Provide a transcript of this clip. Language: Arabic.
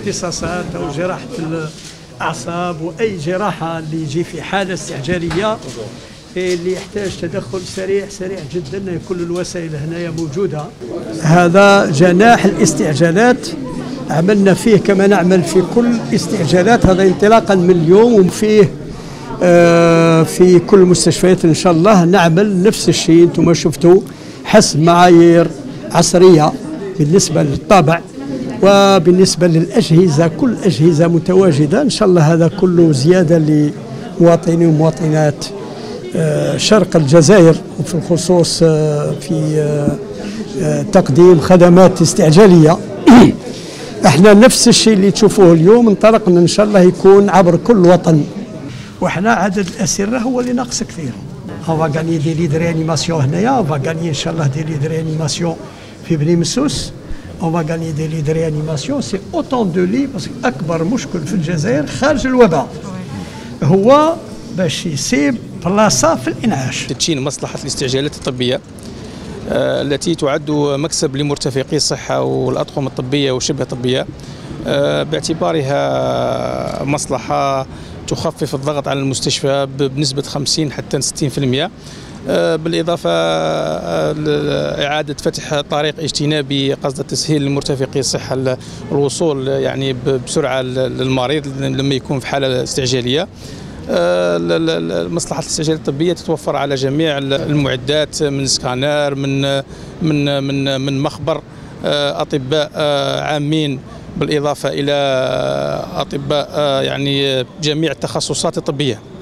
الاختصاصات أو جراحة الأعصاب وأي جراحة اللي يجي في حالة استعجالية اللي يحتاج تدخل سريع جدا، كل الوسائل هنايا موجودة. هذا جناح الاستعجالات عملنا فيه كما نعمل في كل استعجالات، هذا انطلاقا من اليوم، وفيه في كل المستشفيات إن شاء الله نعمل نفس الشيء. انتم شفتوا حسب معايير عصرية بالنسبة للطابع وبالنسبة للأجهزة، كل الأجهزة متواجدة إن شاء الله. هذا كله زيادة لمواطني ومواطنات شرق الجزائر، وفي الخصوص في تقديم خدمات استعجالية. احنا نفس الشيء اللي تشوفوه اليوم انطلقنا ان شاء الله يكون عبر كل الوطن. واحنا عدد الاسره هو اللي ناقص كثير. اون فا غاني دي ليد ريانيماسيون هنايا، اون فا غاني ان شاء الله دي ليد ريانيماسيون في بني مسوس، اون فا غاني دي ليد ريانيماسيون. سي اوتون دو لي باسكو اكبر مشكل في الجزائر خارج الوباء هو باش يسيب بلاصه في الانعاش. تدشين مصلحه الاستعجالات الطبيه التي تعد مكسب لمرتفقي الصحة والأطقم الطبية وشبه الطبية، باعتبارها مصلحة تخفف الضغط على المستشفى بنسبة 50 حتى 60%، بالإضافة لإعادة فتح طريق اجتنابي قصد تسهيل لمرتفقي الصحة الوصول يعني بسرعة للمريض لما يكون في حالة استعجالية. مصلحة الاستعجالات الطبية تتوفر على جميع المعدات، من سكانر، من مخبر، أطباء عامين، بالإضافة إلى أطباء يعني جميع التخصصات الطبية.